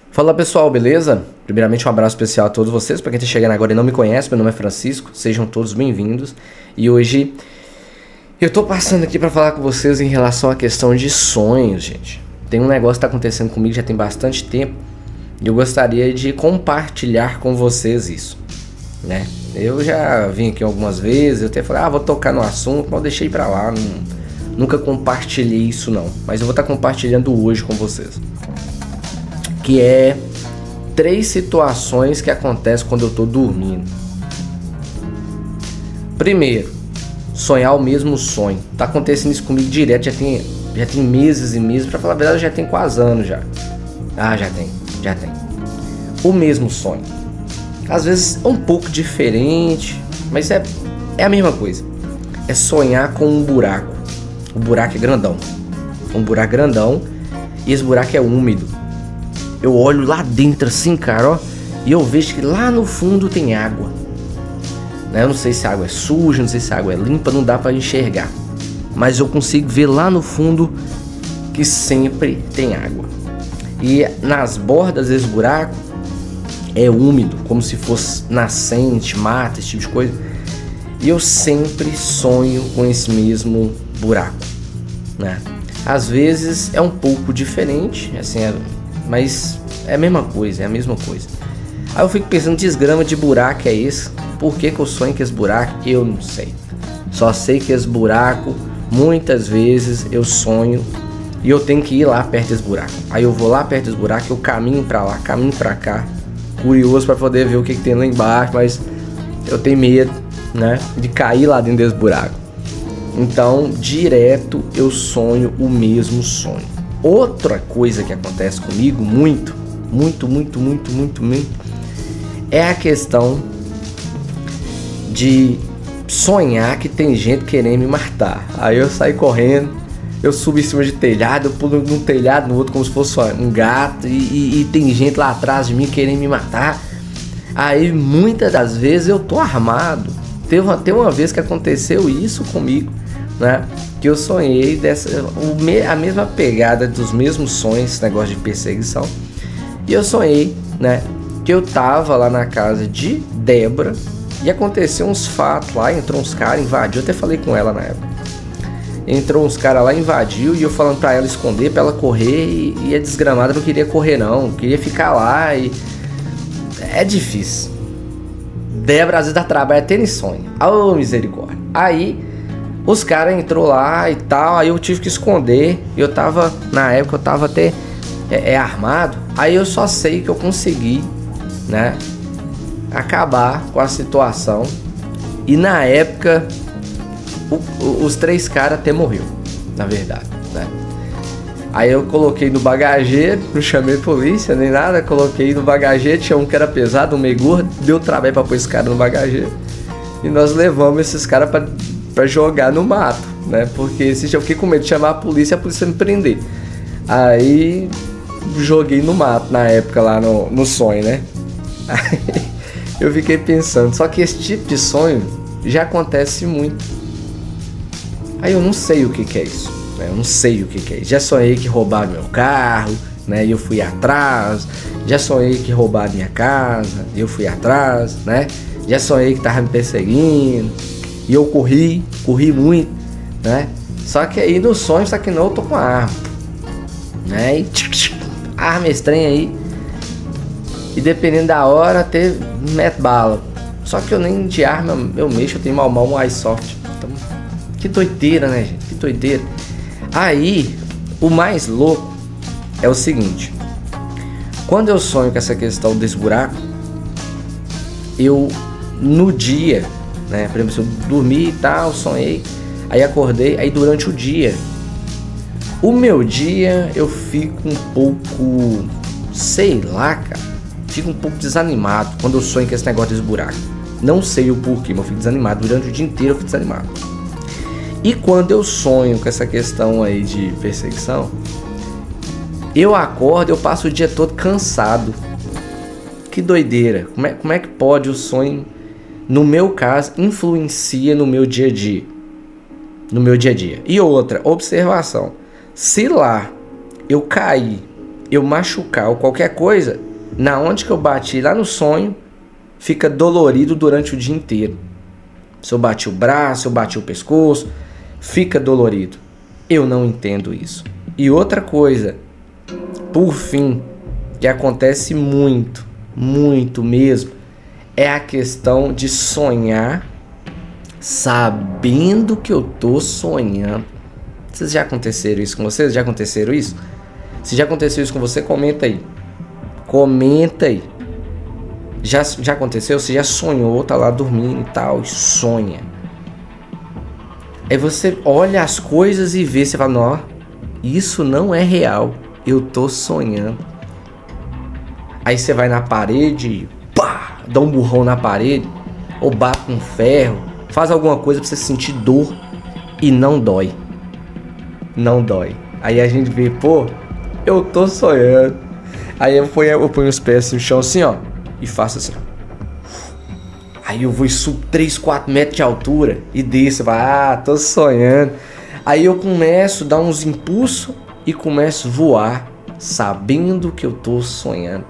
Fala pessoal, beleza? Primeiramente um abraço especial a todos vocês. Para quem está chegando agora e não me conhece, meu nome é Francisco, sejam todos bem-vindos. E hoje eu tô passando aqui para falar com vocês em relação à questão de sonhos, gente. Tem um negócio que tá acontecendo comigo já tem bastante tempo e eu gostaria de compartilhar com vocês isso, né? Eu já vim aqui algumas vezes, eu até falei, vou tocar no assunto, mas eu deixei pra lá, nunca compartilhei isso não. Mas eu vou estar compartilhando hoje com vocês. Que é 3 situações que acontecem quando eu tô dormindo. Primeiro, sonhar o mesmo sonho. Tá acontecendo isso comigo direto, já tem meses e meses, pra falar a verdade já tem quase anos já. Já tem. O mesmo sonho. Às vezes é um pouco diferente, mas é a mesma coisa. É sonhar com um buraco. O buraco é grandão. Um buraco grandão e esse buraco é úmido. Eu olho lá dentro assim, cara, ó, e eu vejo que lá no fundo tem água. Eu não sei se a água é suja, não sei se a água é limpa, não dá pra enxergar. Mas eu consigo ver lá no fundo que sempre tem água. E nas bordas desse buraco é úmido, como se fosse nascente, mata, esse tipo de coisa. E eu sempre sonho com esse mesmo buraco, né? Às vezes é um pouco diferente, assim, mas é a mesma coisa, Aí eu fico pensando, desgrama de buraco é esse? Por que eu sonho com esse buraco? Eu não sei. Só sei que esse buraco, muitas vezes eu sonho e eu tenho que ir lá perto desse buraco. Aí eu vou lá perto desse buraco, eu caminho pra lá, caminho pra cá, curioso pra poder ver o que tem lá embaixo, mas eu tenho medo, né, de cair lá dentro desse buraco. Então, direto eu sonho o mesmo sonho. Outra coisa que acontece comigo muito, é a questão de sonhar que tem gente querendo me matar. Aí eu saio correndo, eu subo em cima de telhado, eu pulo num telhado, no outro como se fosse um gato e tem gente lá atrás de mim querendo me matar. Aí muitas das vezes eu tô armado. Teve até uma vez que aconteceu isso comigo, né? Que eu sonhei a mesma pegada dos mesmos sonhos, esse negócio de perseguição. E eu sonhei, né, que eu tava lá na casa de Débora e aconteceu uns fatos lá, entrou uns caras, invadiu, eu até falei com ela na época. Entrou uns caras lá, invadiu e eu falando pra ela esconder, pra ela correr e a desgramada não queria correr não, queria ficar lá e... É difícil. Débora às vezes dá trabalho até em sonho. Ô, misericórdia. Aí... os caras entrou lá e tal, aí eu tive que esconder. Eu tava, na época eu tava até armado. Aí eu só sei que eu consegui, né, acabar com a situação. E na época os 3 caras até morreu, na verdade, né? Aí eu coloquei no bagageiro, não chamei polícia nem nada, coloquei no bagageiro, tinha um que era pesado, um meio gordo, deu trabalho pra pôr esse cara no bagageiro. E nós levamos esses caras pra jogar no mato, né? Porque eu fiquei com medo de chamar a polícia me prender. Aí joguei no mato na época lá no sonho, né? Aí eu fiquei pensando, só que esse tipo de sonho já acontece muito. Aí eu não sei o que é isso, né? Eu não sei o que é isso. Já sonhei que roubaram meu carro, né? E eu fui atrás. Já sonhei que roubaram minha casa e eu fui atrás, né? Já sonhei que tava me perseguindo e eu corri muito, né? Só que aí no sonho, só que não, eu tô com a arma, né? E arma estranha aí. E dependendo da hora, até mete bala. Só que eu nem de arma eu mexo, eu tenho mal um iSoft. Então, que doideira, né, gente? Que doideira. Aí, o mais louco é o seguinte. Quando eu sonho com essa questão desse buraco, eu, no dia, né, por exemplo, se eu dormi e tal, sonhei, aí acordei, aí durante o dia, o meu dia eu fico um pouco, sei lá, cara, fico um pouco desanimado quando eu sonho com esse negócio desse buraco. Não sei o porquê, mas eu fico desanimado, durante o dia inteiro eu fico desanimado. E quando eu sonho com essa questão aí de perseguição, eu acordo, eu passo o dia todo cansado. Que doideira, como é que pode o sonho, no meu caso, influencia no meu dia a dia? No meu dia a dia. E outra, observação. Se lá eu cair eu machucar ou qualquer coisa, na onde que eu bati lá no sonho, fica dolorido durante o dia inteiro. Se eu bati o braço, se eu bati o pescoço, fica dolorido. Eu não entendo isso. E outra coisa, por fim, que acontece muito, muito mesmo, é a questão de sonhar sabendo que eu tô sonhando. Vocês já aconteceram isso com vocês? Já aconteceram isso? Se já aconteceu isso com você, comenta aí. Comenta aí. Já aconteceu? Você já sonhou, tá lá dormindo e tal, e sonha. Aí você olha as coisas e vê, você fala, não, isso não é real, eu tô sonhando. Aí você vai na parede, pá, dá um burrão na parede, ou bate com ferro, faz alguma coisa pra você sentir dor e não dói. Não dói. Aí a gente vê, pô, eu tô sonhando. Aí eu ponho os pés no chão assim, ó, e faço assim. Aí eu vou e subo 3, 4 metros de altura e desço, tô sonhando. Aí eu começo a dar uns impulsos e começo a voar, sabendo que eu tô sonhando.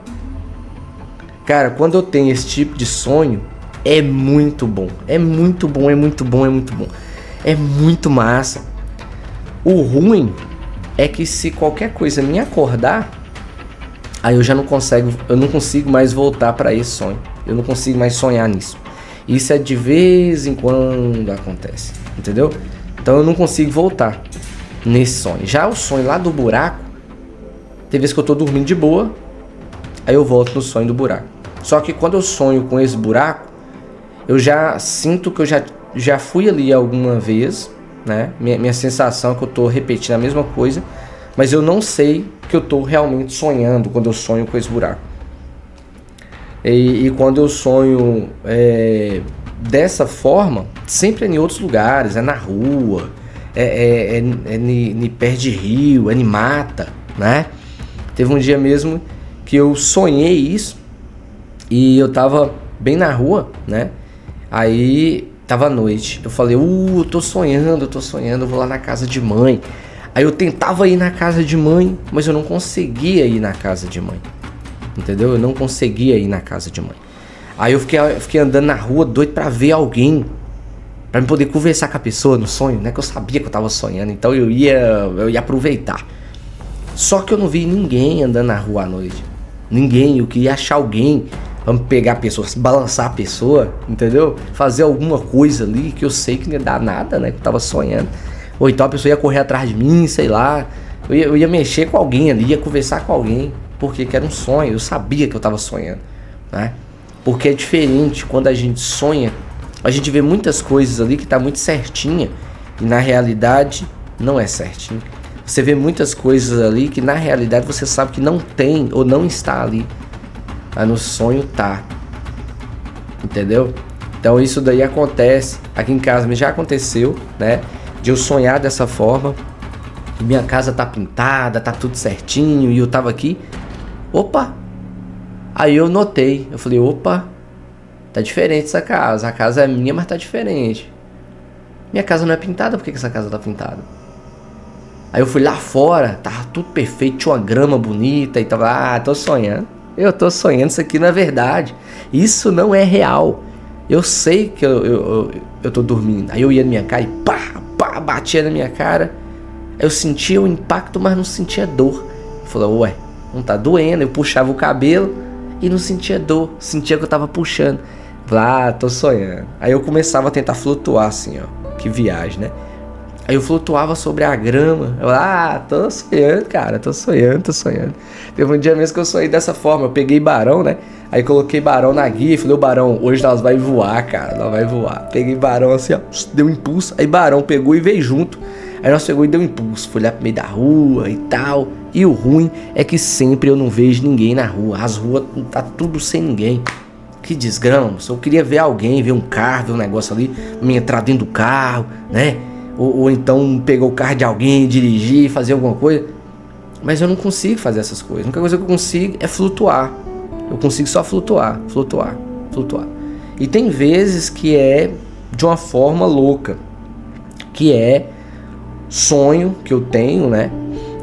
Cara, quando eu tenho esse tipo de sonho, é muito bom. É muito bom, é muito bom, é muito bom. É muito massa. O ruim é que se qualquer coisa me acordar, aí eu já não consigo mais voltar para esse sonho. Eu não consigo mais sonhar nisso. Isso é de vez em quando acontece, entendeu? Então eu não consigo voltar nesse sonho. Já o sonho lá do buraco, tem vezes que eu tô dormindo de boa, aí eu volto no sonho do buraco. Só que quando eu sonho com esse buraco, eu já sinto que eu já fui ali alguma vez, né? Minha sensação é que eu tô repetindo a mesma coisa, mas eu não sei que eu tô realmente sonhando quando eu sonho com esse buraco. E quando eu sonho dessa forma, sempre é em outros lugares, é na rua, é perto de rio, é em mata, né? Teve um dia mesmo que eu sonhei isso e eu tava bem na rua, né? Aí tava à noite, eu falei, eu tô sonhando, eu vou lá na casa de mãe. Aí eu tentava ir na casa de mãe, mas eu não conseguia ir na casa de mãe. Entendeu? Eu não conseguia ir na casa de mãe. Aí eu fiquei andando na rua doido pra ver alguém, pra me poder conversar com a pessoa no sonho, né? Que eu sabia que eu tava sonhando, então eu ia aproveitar. Só que eu não vi ninguém andando na rua à noite. Ninguém, eu queria achar alguém pra me pegar a pessoa, balançar a pessoa, entendeu? Fazer alguma coisa ali que eu sei que não ia dar nada, né? Que eu tava sonhando. Ou então a pessoa ia correr atrás de mim, sei lá. Eu ia mexer com alguém ali, ia conversar com alguém. Porque que era um sonho, eu sabia que eu tava sonhando, né? Porque é diferente, quando a gente sonha, a gente vê muitas coisas ali que tá muito certinha e na realidade não é certinho. Você vê muitas coisas ali que na realidade você sabe que não tem ou não está ali. Mas no sonho tá. Entendeu? Então isso daí acontece, aqui em casa já aconteceu, né? De eu sonhar dessa forma, minha casa tá pintada, tá tudo certinho e eu tava aqui. Opa! Aí eu notei, eu falei, opa, tá diferente essa casa. A casa é minha, mas tá diferente. Minha casa não é pintada, por que essa casa tá pintada? Aí eu fui lá fora, tava tudo perfeito, tinha uma grama bonita e tava, tô sonhando. Eu tô sonhando, isso aqui não é verdade. Isso não é real. Eu sei que eu tô dormindo. Aí eu ia na minha cara e pá, batia na minha cara. Aí eu sentia o impacto, mas não sentia dor. Eu falei, ué, não tá doendo. Eu puxava o cabelo e não sentia dor. Sentia que eu tava puxando. Falei, tô sonhando. Aí eu começava a tentar flutuar assim, ó. Que viagem, né? Aí eu flutuava sobre a grama. Eu, tô sonhando, cara. Tô sonhando. Teve um dia mesmo que eu sonhei dessa forma. Eu peguei Barão, né? Aí coloquei Barão na guia e falei, Barão, hoje nós vai voar, cara. Nós vai voar. Peguei Barão assim, ó. Deu um impulso. Aí Barão pegou e veio junto. Aí nós pegou e deu um impulso. Fui lá pro meio da rua e tal. E o ruim é que sempre eu não vejo ninguém na rua. As ruas tá tudo sem ninguém. Que desgrama. Eu queria ver alguém, ver um carro, ver um negócio ali. Me entrar dentro do carro, né? Ou então pegar o carro de alguém, dirigir, fazer alguma coisa. Mas eu não consigo fazer essas coisas. A única coisa que eu consigo é flutuar. Eu consigo só flutuar. E tem vezes que é de uma forma louca. Que é sonho que eu tenho, né?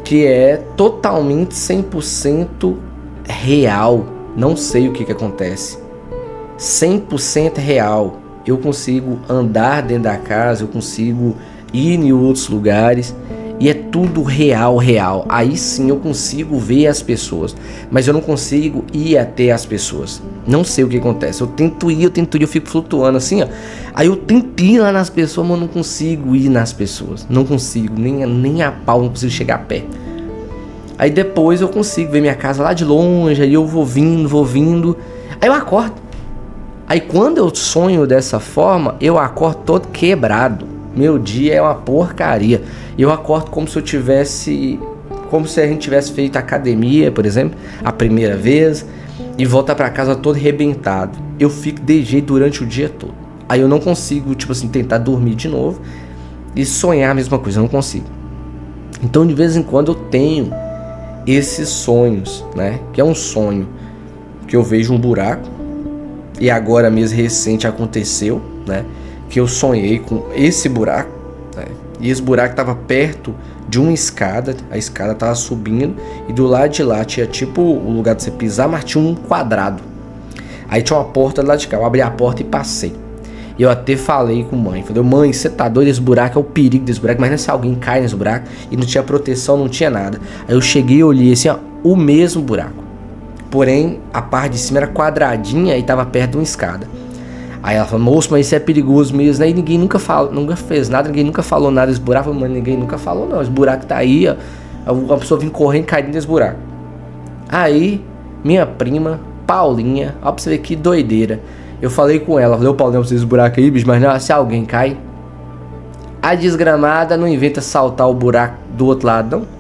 que é totalmente 100% real. Não sei o que acontece. 100% real. Eu consigo andar dentro da casa, eu consigo ir em outros lugares e é tudo real, real. Aí sim eu consigo ver as pessoas, mas eu não consigo ir até as pessoas. Não sei o que acontece. Eu tento ir, eu fico flutuando assim, ó. Aí eu tento ir lá nas pessoas, mas eu não consigo ir nas pessoas. Não consigo, nem a pau, não consigo chegar perto. Aí depois eu consigo ver minha casa lá de longe, aí eu vou vindo. Aí eu acordo. Aí quando eu sonho dessa forma, eu acordo todo quebrado. Meu dia é uma porcaria. Eu acordo como se eu tivesse... Como se a gente tivesse feito academia, por exemplo, a primeira vez, e volta pra casa todo arrebentado. Eu fico de jeito durante o dia todo. Aí eu não consigo, tipo assim, tentar dormir de novo e sonhar a mesma coisa. Eu não consigo. Então de vez em quando eu tenho esses sonhos, né? Que é um sonho que eu vejo um buraco. E agora mesmo recente aconteceu, né? Que eu sonhei com esse buraco, né? E esse buraco estava perto de uma escada. A escada estava subindo e do lado de lá tinha tipo o lugar de você pisar, mas tinha um quadrado. Aí tinha uma porta do lado de cá. Eu abri a porta e passei. E eu até falei com a mãe. Falei, mãe, você tá doido? Esse buraco é o perigo desse buraco. Mas não é se alguém cai nesse buraco e não tinha proteção, não tinha nada. Aí eu cheguei e olhei assim, ó, o mesmo buraco. Porém, a parte de cima era quadradinha e tava perto de uma escada. Aí ela falou, moço, mas isso é perigoso mesmo, né? E ninguém nunca fez nada, ninguém nunca falou nada desse buraco. Mas ninguém nunca falou, não. Esse buraco tá aí, ó. A pessoa vem correndo e cai dentro desse buraco. Aí, minha prima, Paulinha, ó, pra você ver que doideira. Eu falei com ela, falei, ô Paulinha, pra vocês esse buraco aí, bicho, mas não, se alguém cai. A desgramada não inventa saltar o buraco do outro lado, não.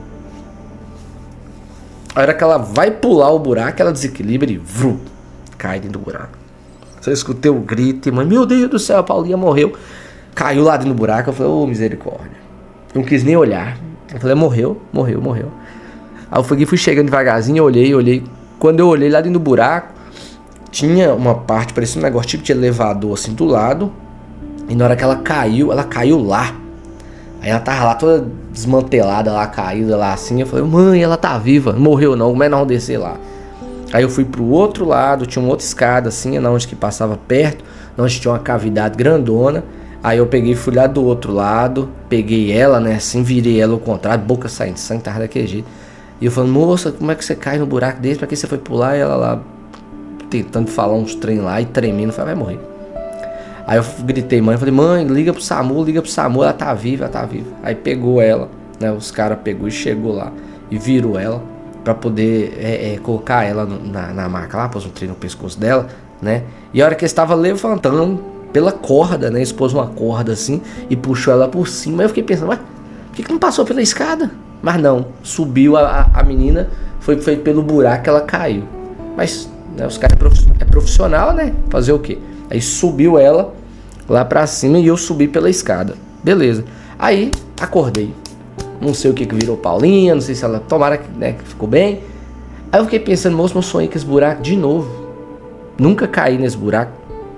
A hora que ela vai pular o buraco, ela desequilibra e vrum, cai dentro do buraco. Só escutei o grito e mãe, meu Deus do céu, a Paulinha morreu. Caiu lá dentro do buraco, eu falei, ô misericórdia. Eu não quis nem olhar. Eu falei, morreu. Aí eu fui chegando devagarzinho, olhei. Quando eu olhei lá dentro do buraco, tinha uma parte, parecia um negócio tipo de elevador assim do lado. E na hora que ela caiu lá. Aí ela tava lá toda desmantelada lá, caída lá assim. Eu falei, mãe, ela tá viva, não morreu não, como é que nós vamos descer lá? Aí eu fui pro outro lado, tinha uma outra escada assim, onde que passava perto, onde tinha uma cavidade grandona. Aí eu peguei, fui lá do outro lado, peguei ela, né, assim, virei ela ao contrário, boca saindo sangue, tava daquele jeito. E eu falando, moça, como é que você cai no buraco desse? Pra que você foi pular? E ela lá, tentando falar uns trem lá e tremendo, falei, vai morrer. Aí eu gritei, mãe, falei, mãe, liga pro SAMU, ela tá viva. Aí pegou ela, né, os caras pegou e chegou lá e virou ela pra poder colocar ela na maca lá, pôs um trem no pescoço dela, né. E a hora que eles estavam levantando pela corda, né, eles pôs uma corda assim e puxou ela por cima. Aí eu fiquei pensando, ué, por que não passou pela escada? Mas não, subiu a menina, foi pelo buraco que ela caiu. Mas, né, os caras é profissional, né, fazer o quê? Aí subiu ela lá pra cima e eu subi pela escada. Beleza. Aí acordei. Não sei o que virou Paulinha, não sei se ela... Tomara que, né, que ficou bem. Aí eu fiquei pensando, moço, eu sonhei com esse buraco de novo. Nunca caí nesse buraco.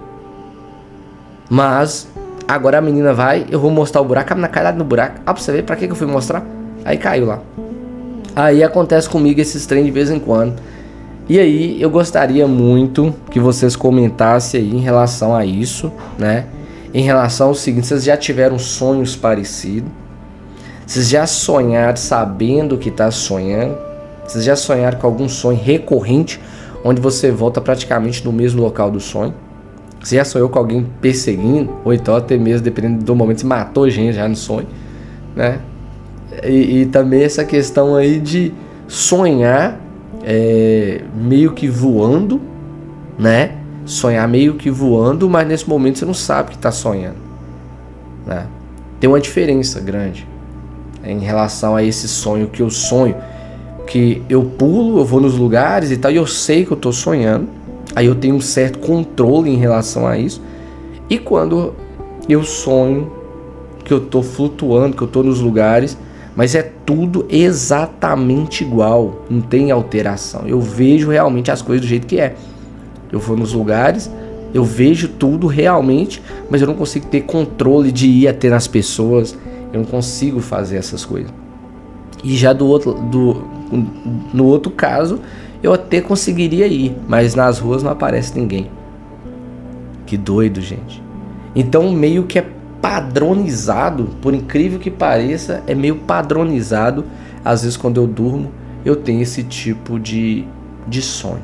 Mas agora a menina vai, eu vou mostrar o buraco. A menina cai lá no buraco. Ah, pra você ver pra que eu fui mostrar. Aí caiu lá. Aí acontece comigo esses trem de vez em quando. E aí eu gostaria muito que vocês comentassem aí em relação a isso, né? Em relação ao seguinte, vocês já tiveram sonhos parecidos? Vocês já sonharam sabendo que está sonhando? Vocês já sonharam com algum sonho recorrente, onde você volta praticamente no mesmo local do sonho? Você já sonhou com alguém perseguindo? Ou então até mesmo, dependendo do momento, você matou gente já no sonho, né? E também essa questão aí de sonhar meio que voando, né? Sonhar meio que voando, mas nesse momento você não sabe que está sonhando, né? Tem uma diferença grande em relação a esse sonho que eu sonho, que eu pulo, eu vou nos lugares e tal, e eu sei que eu estou sonhando, aí eu tenho um certo controle em relação a isso. E quando eu sonho que eu estou flutuando, que eu estou nos lugares, mas é tudo exatamente igual, não tem alteração. Eu vejo realmente as coisas do jeito que é. Eu vou nos lugares, eu vejo tudo realmente, mas eu não consigo ter controle de ir até nas pessoas. Eu não consigo fazer essas coisas. E já no outro caso, eu até conseguiria ir, mas nas ruas não aparece ninguém. Que doido, gente. Então meio que é padronizado, por incrível que pareça, é meio padronizado. Às vezes quando eu durmo, eu tenho esse tipo de sonho.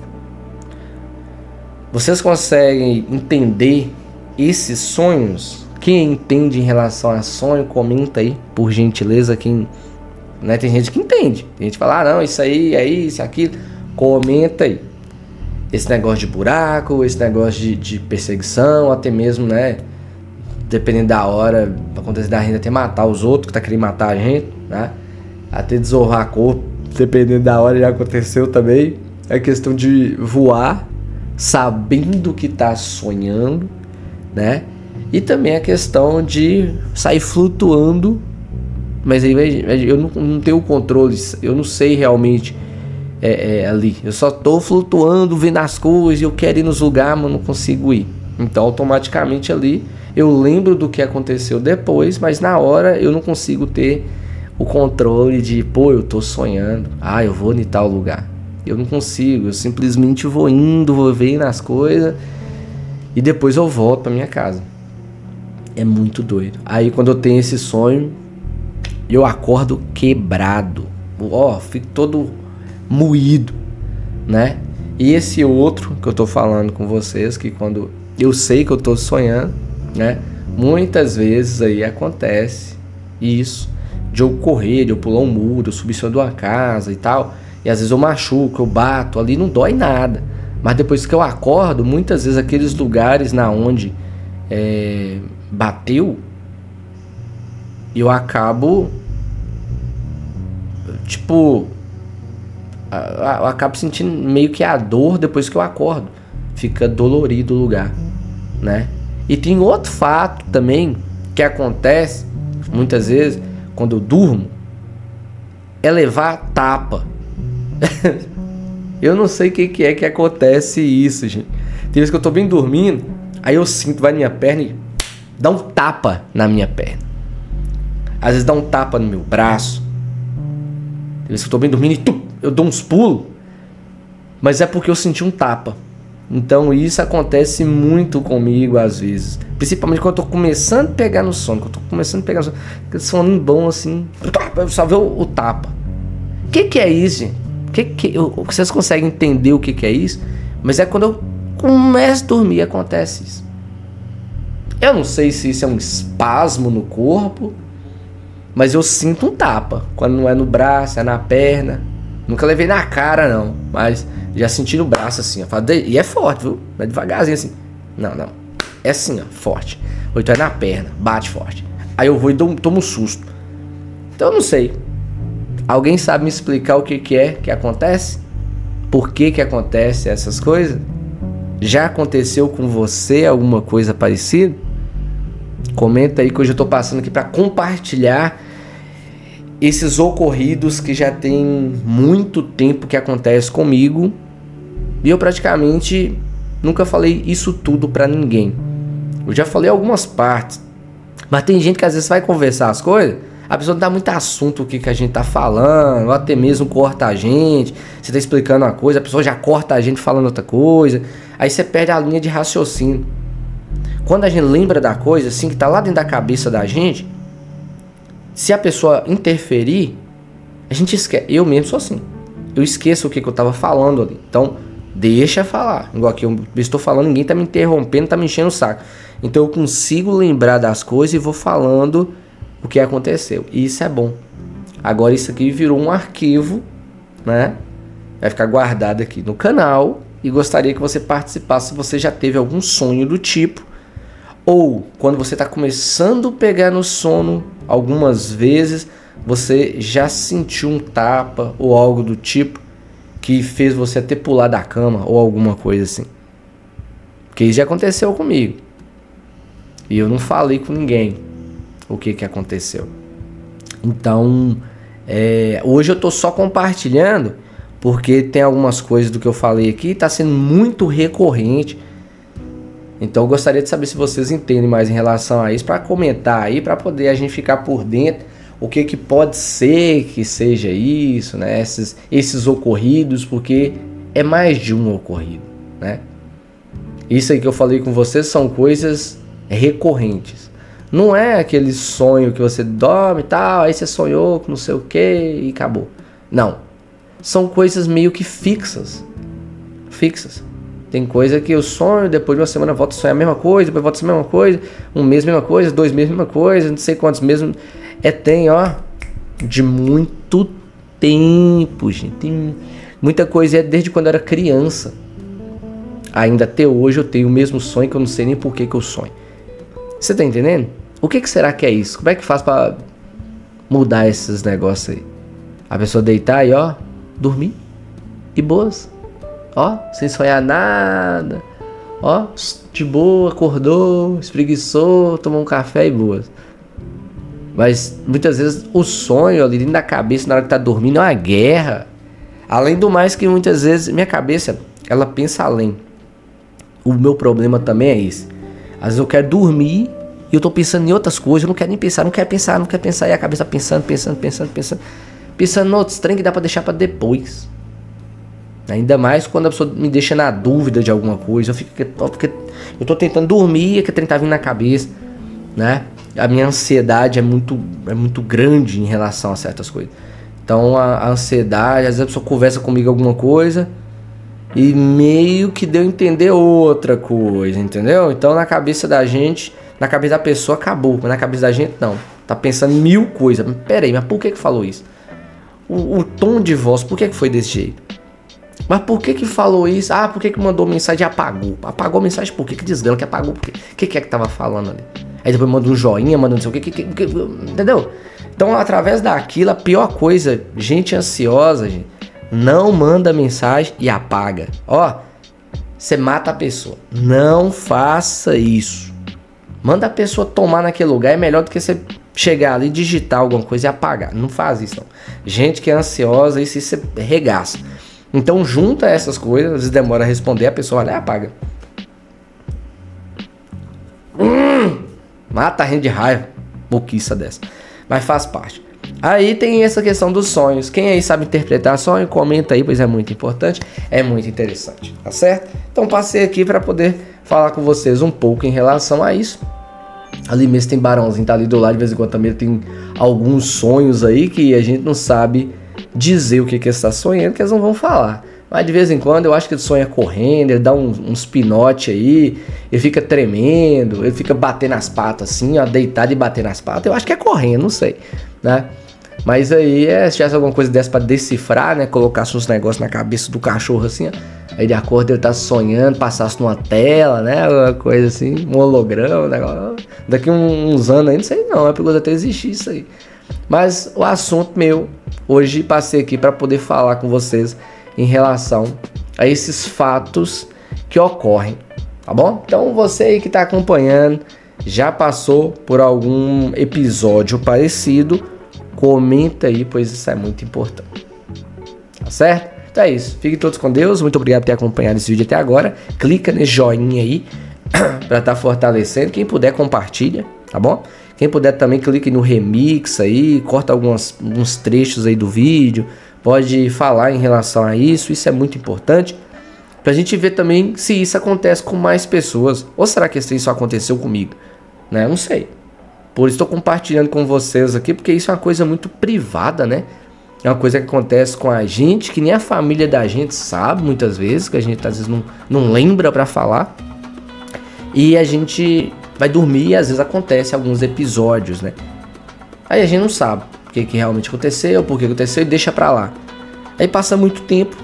Vocês conseguem entender esses sonhos? Quem entende em relação a sonho, comenta aí, por gentileza. Quem, né, tem gente que entende. Tem gente que fala, não, isso aí é isso, aquilo. Comenta aí. Esse negócio de buraco, esse negócio de perseguição, até mesmo, né, dependendo da hora, acontecer da gente até matar os outros que tá querendo matar a gente, né? Até desonrar a corpo, dependendo da hora, já aconteceu também. É questão de voar, sabendo que tá sonhando, né? E também a questão de sair flutuando, mas aí eu não tenho controle, eu não sei realmente ali. Eu só tô flutuando, vendo as coisas, eu quero ir nos lugares, mas não consigo ir. Então automaticamente ali eu lembro do que aconteceu depois, mas na hora eu não consigo ter o controle de, pô, eu tô sonhando, eu vou em tal lugar. Eu não consigo, eu simplesmente vou indo, vou vendo as coisas e depois eu volto pra minha casa. É muito doido. Aí quando eu tenho esse sonho, eu acordo quebrado. Fico todo moído, né? E esse outro que eu tô falando com vocês, que quando eu sei que eu tô sonhando, né? Muitas vezes aí acontece isso, de eu correr, de eu pular um muro, eu subir em cima de uma casa e tal. E às vezes eu machuco, eu bato, ali não dói nada. Mas depois que eu acordo, muitas vezes aqueles lugares na onde bateu, eu acabo, tipo, eu acabo sentindo meio que a dor depois que eu acordo. Fica dolorido o lugar, né? E tem outro fato também que acontece muitas vezes quando eu durmo, é levar tapa. Eu não sei o que é que acontece isso, gente. Tem vezes que eu tô bem dormindo, aí eu sinto, vai na minha perna e dá um tapa na minha perna. Às vezes dá um tapa no meu braço. Tem vezes que eu tô bem dormindo e eu dou uns pulos, mas é porque eu senti um tapa. Então isso acontece muito comigo às vezes, principalmente quando eu tô começando a pegar no sono. Quando eu tô começando a pegar no sono, aquele soninho bom assim, eu só ver o tapa. O que é isso, gente? Vocês conseguem entender o que é isso? Mas é quando eu começo a dormir acontece isso. Eu não sei se isso é um espasmo no corpo, mas eu sinto um tapa. Quando não é no braço, é na perna. Nunca levei na cara não, mas já senti no braço assim, ó. E é forte, viu? Não é devagarzinho assim. Não. É assim, ó, forte. Ou então é na perna, bate forte. Aí eu vou e tomo um susto. Então eu não sei. Alguém sabe me explicar o que é que acontece? Por que acontece essas coisas? Já aconteceu com você alguma coisa parecida? Comenta aí que hoje eu tô passando aqui para compartilhar esses ocorridos que já tem muito tempo que acontece comigo. E eu praticamente nunca falei isso tudo para ninguém. Eu já falei algumas partes, mas tem gente que às vezes vai conversar as coisas, a pessoa não dá muito assunto o que a gente tá falando, ou até mesmo corta a gente. Você tá explicando uma coisa, a pessoa já corta a gente falando outra coisa. Aí você perde a linha de raciocínio. Quando a gente lembra da coisa, assim, que tá lá dentro da cabeça da gente, se a pessoa interferir, a gente esquece. Eu mesmo sou assim. Eu esqueço o que eu tava falando ali. Então, deixa falar. Igual aqui eu estou falando, ninguém tá me interrompendo, tá me enchendo o saco. Então eu consigo lembrar das coisas e vou falando o que aconteceu. E isso é bom. Agora isso aqui virou um arquivo, né? Vai ficar guardado aqui no canal. E gostaria que você participasse se você já teve algum sonho do tipo. Ou quando você está começando a pegar no sono, algumas vezes você já sentiu um tapa ou algo do tipo que fez você até pular da cama ou alguma coisa assim. Porque isso já aconteceu comigo. E eu não falei com ninguém o que aconteceu. Então, hoje eu tô só compartilhando porque tem algumas coisas do que eu falei aqui, está sendo muito recorrente. Então eu gostaria de saber se vocês entendem mais em relação a isso, para comentar aí, para poder a gente ficar por dentro o que que pode ser que seja isso, né? Esses ocorridos, porque é mais de um ocorrido, né? Isso aí que eu falei com vocês são coisas recorrentes. Não é aquele sonho que você dorme e tal, aí você sonhou com não sei o que e acabou. Não. São coisas meio que fixas. Tem coisa que eu sonho, depois de uma semana eu volto a sonhar a mesma coisa, depois volto a sonhar a mesma coisa, um mês a mesma coisa, 2 meses a mesma coisa, não sei quantos meses. Tem, ó, de muito tempo, gente. Tem muita coisa, desde quando eu era criança. Ainda até hoje eu tenho o mesmo sonho que eu não sei nem por que eu sonho. Você tá entendendo? O que será que é isso? Como é que faz pra mudar esses negócios aí? A pessoa deitar e, ó, dormir. E boas. Ó, sem sonhar nada. Ó, de boa, acordou, espreguiçou, tomou um café e boas. Mas muitas vezes o sonho ali dentro da cabeça na hora que tá dormindo é uma guerra. Além do mais que muitas vezes minha cabeça, ela pensa além. O meu problema também é esse. Às vezes eu quero dormir e eu tô pensando em outras coisas, eu não quero nem pensar, não quero pensar, e a cabeça pensando em outros trem que dá pra deixar pra depois. Ainda mais quando a pessoa me deixa na dúvida de alguma coisa, eu tô tentando dormir e que o trem tá vindo na cabeça, né? A minha ansiedade é muito grande em relação a certas coisas. Então a ansiedade, às vezes a pessoa conversa comigo alguma coisa e meio que deu a entender outra coisa, entendeu? Então na cabeça da gente, na cabeça da pessoa acabou, mas na cabeça da gente não. Tá pensando em 1000 coisas. Pera aí, mas por que falou isso? O tom de voz, por que foi desse jeito? Mas por que falou isso? Ah, por que mandou mensagem e apagou? Apagou a mensagem por quê? Que desgrama, que apagou por quê? O que é que tava falando ali? Aí depois manda um joinha, manda não sei o que, entendeu? Então, através daquilo, a pior coisa, gente ansiosa, gente, não manda mensagem e apaga. Ó, você mata a pessoa. Não faça isso. Manda a pessoa tomar naquele lugar, é melhor do que você chegar ali, digitar alguma coisa e apagar. Não faz isso, não. Gente que é ansiosa, isso você regaça. Então, junta essas coisas, às vezes demora a responder, a pessoa olha e apaga. Mata a gente de raiva, boquiça dessa. Mas faz parte. Aí tem essa questão dos sonhos. Quem aí sabe interpretar sonho, comenta aí, pois é muito importante, é muito interessante, tá certo? Então passei aqui para poder falar com vocês um pouco em relação a isso. Ali mesmo tem Barãozinho, tá ali do lado, de vez em quando também tem alguns sonhos aí que a gente não sabe dizer o que ele está sonhando, que eles não vão falar. Mas de vez em quando eu acho que ele sonha correndo, ele dá uns pinote aí, ele fica tremendo, ele fica batendo as patas assim, ó, deitado e batendo as patas. Eu acho que é correndo, não sei, né? Mas aí, se tivesse alguma coisa dessa pra decifrar, né? Colocasse uns negócios na cabeça do cachorro assim, ó. Aí de acordo ele tá sonhando, passasse numa tela, né? Uma coisa assim, um holograma, um negócio. Daqui uns anos aí, não sei não, é perigoso até existir isso aí. Mas o assunto meu, hoje passei aqui para poder falar com vocês em relação a esses fatos que ocorrem, tá bom? Então você aí que tá acompanhando, já passou por algum episódio parecido, comenta aí, pois isso é muito importante, tá certo? Então é isso, fiquem todos com Deus, muito obrigado por ter acompanhado esse vídeo até agora, clica nesse joinha aí, para estar fortalecendo, quem puder compartilha, tá bom? Quem puder também clique no remix aí, corta alguns trechos aí do vídeo, pode falar em relação a isso, isso é muito importante, pra gente ver também se isso acontece com mais pessoas, ou será que isso aconteceu comigo, né? Eu não sei. Por isso estou compartilhando com vocês aqui, porque isso é uma coisa muito privada, né? É uma coisa que acontece com a gente, que nem a família da gente sabe muitas vezes, que a gente às vezes não lembra pra falar. E a gente vai dormir e às vezes acontece alguns episódios, né? Aí a gente não sabe o que realmente aconteceu, por que aconteceu e deixa pra lá. Aí passa muito tempo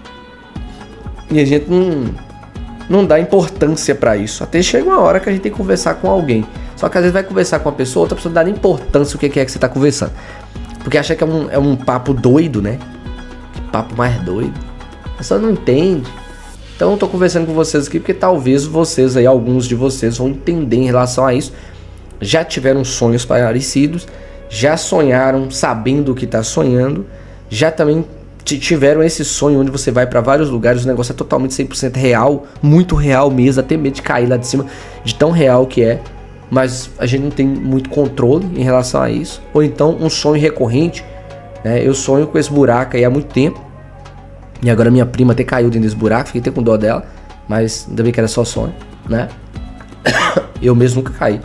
e a gente não dá importância pra isso. Até chega uma hora que a gente tem que conversar com alguém. Só que às vezes vai conversar com uma pessoa, outra pessoa não dá nem importância o que é que você tá conversando. Porque acha que é um papo doido, né? Que papo mais doido. A pessoa não entende. Então eu tô conversando com vocês aqui porque talvez vocês aí, alguns de vocês vão entender em relação a isso. Já tiveram sonhos parecidos, já sonharam sabendo o que tá sonhando, já também tiveram esse sonho onde você vai para vários lugares, o negócio é totalmente 100% real, muito real mesmo, até medo de cair lá de cima, de tão real que é. mas a gente não tem muito controle em relação a isso. Ou então um sonho recorrente, né? Eu sonho com esse buraco aí há muito tempo, e agora minha prima até caiu dentro desse buraco, fiquei até com dó dela, mas ainda bem que era só sonho, né? Eu mesmo nunca caí.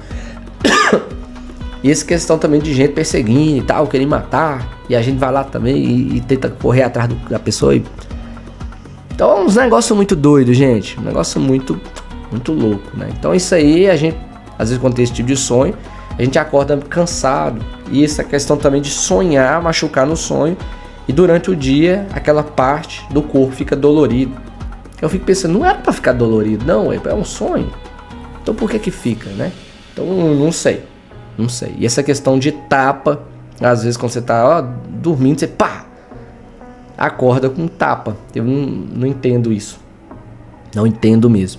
E essa questão também de gente perseguindo e tal, querendo matar, e a gente vai lá também e tenta correr atrás da pessoa. Então é uns negócios muito doidos, gente. Um negócio muito louco, né? Então isso aí, a gente, às vezes quando tem esse tipo de sonho, a gente acorda cansado. E essa questão também de sonhar, machucar no sonho, e durante o dia aquela parte do corpo fica dolorido. Eu fico pensando, não era pra ficar dolorido, não, é um sonho. Então por que fica, né? Então não sei. E essa questão de tapa, às vezes quando você tá dormindo, você pá, acorda com tapa. Eu não entendo isso. Não entendo mesmo.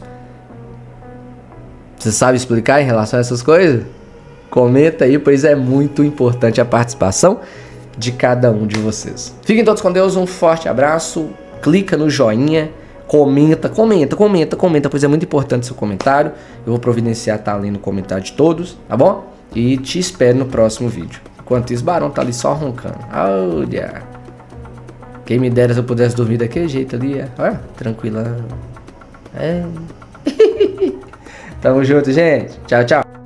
Você sabe explicar em relação a essas coisas? Comenta aí, pois é muito importante a participação de cada um de vocês. Fiquem todos com Deus, um forte abraço. Clica no joinha. Comenta, pois é muito importante seu comentário. Eu vou providenciar estar lendo o comentário de todos, tá bom? E te espero no próximo vídeo. Enquanto isso, Barão tá ali só roncando. Olha. Quem me dera se eu pudesse dormir daquele jeito ali. Olha, tranquilão. Tamo junto, gente. Tchau, tchau.